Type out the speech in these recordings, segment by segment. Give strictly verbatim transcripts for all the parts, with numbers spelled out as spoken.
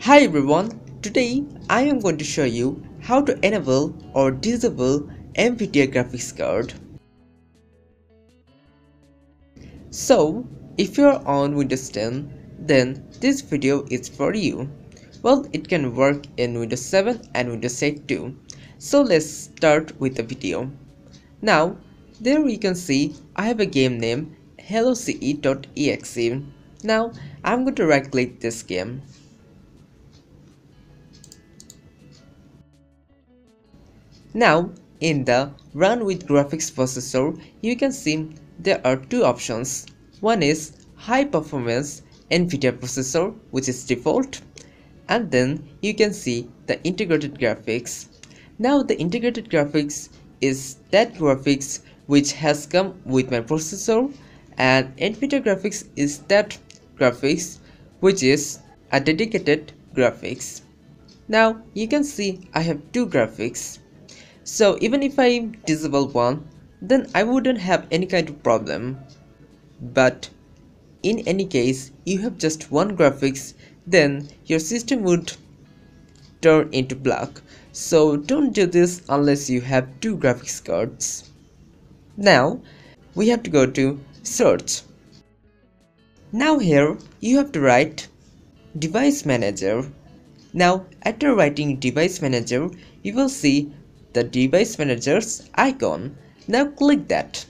Hi everyone, today I am going to show you how to enable or disable Nvidia Graphics Card. So, if you are on Windows ten, then this video is for you. Well, it can work in Windows seven and Windows eight too. So let's start with the video. Now, there you can see I have a game name hello C E dot E X E. Now, I'm going to right click this game. Now, in the Run with Graphics Processor, you can see there are two options. One is High Performance Nvidia Processor, which is default, and then you can see the Integrated Graphics. Now, the Integrated Graphics is that graphics which has come with my processor, and Nvidia Graphics is that graphics which is a dedicated graphics. Now, you can see I have two graphics. So even if I disable one, then I wouldn't have any kind of problem. But in any case, you have just one graphics, then your system would turn into black. So don't do this unless you have two graphics cards. Now we have to go to search. Now here you have to write device manager. Now after writing device manager, you will see the device manager's icon. Now click that.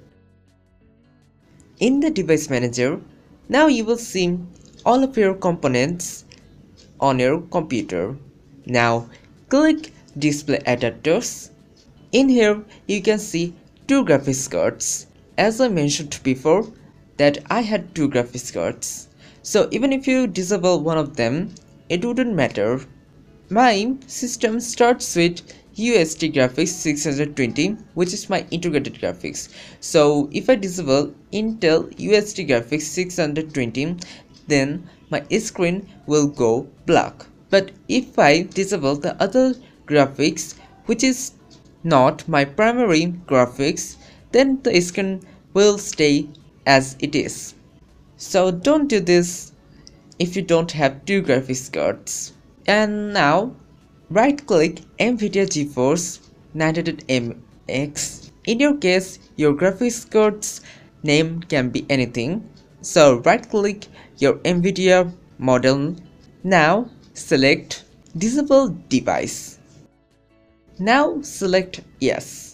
In the device manager, now you will see all of your components on your computer. Now click display adapters. In here you can see two graphics cards. As I mentioned before that I had two graphics cards. So even if you disable one of them, it wouldn't matter. My system starts with U S D graphics six twenty, which is my integrated graphics. So if I disable Intel U S D graphics six twenty, then my screen will go black. But if I disable the other graphics, which is not my primary graphics, then the screen will stay as it is. So don't do this if you don't have two graphics cards. And now right click Nvidia GeForce nine hundred M X. In your case, your graphics card's name can be anything. So right click your Nvidia model. Now select disable device. Now select yes.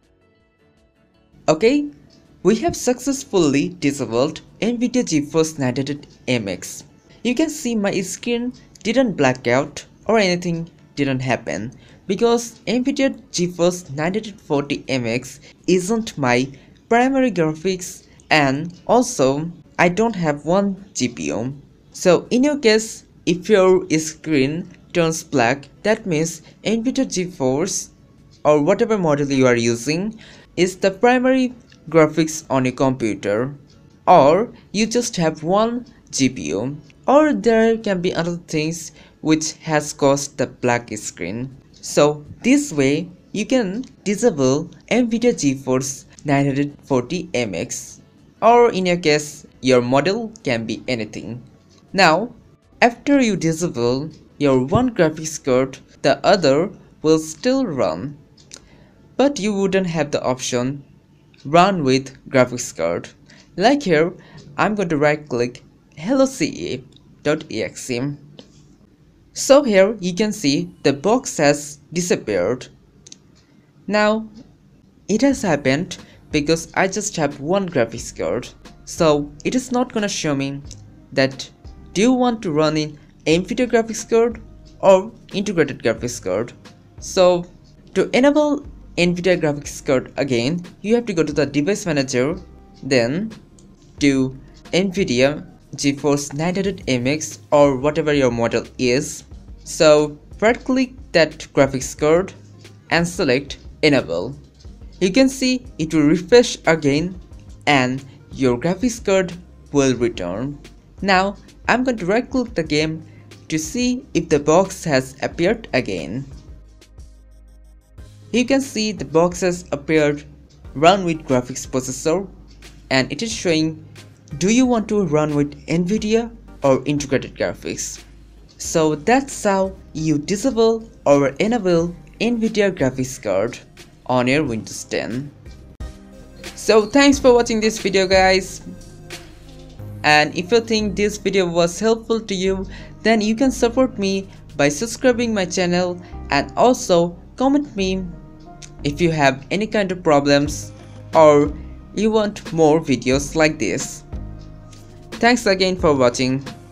Okay, we have successfully disabled Nvidia GeForce nine hundred M X. You can see my screen didn't black out or anything didn't happen because Nvidia GeForce nine forty M X isn't my primary graphics, and also I don't have one G P U. So in your case, if your screen turns black, that means Nvidia GeForce or whatever model you are using is the primary graphics on your computer, or you just have one G P U, or there can be other things which has caused the black screen. So this way you can disable Nvidia GeForce nine forty M X, or in your case your model can be anything. Now after you disable your one graphics card, the other will still run, but you wouldn't have the option run with graphics card. Like here, I'm going to right click hello C E dot E X E. So here you can see the box has disappeared. Now it has happened because I just have one graphics card. So it is not gonna show me that do you want to run in Nvidia graphics card or integrated graphics card. So to enable Nvidia graphics card again, you have to go to the device manager, then to Nvidia GeForce nine hundred M X or whatever your model is. So right click that graphics card and select enable. You can see it will refresh again and your graphics card will return. Now I'm going to right click the game to see if the box has appeared again. You can see the box has appeared run with graphics processor, and it is showing do you want to run with Nvidia or integrated graphics. So that's how you disable or enable Nvidia Graphics Card on your Windows ten. So thanks for watching this video, guys. And if you think this video was helpful to you, then you can support me by subscribing my channel, and also comment me if you have any kind of problems or you want more videos like this. Thanks again for watching.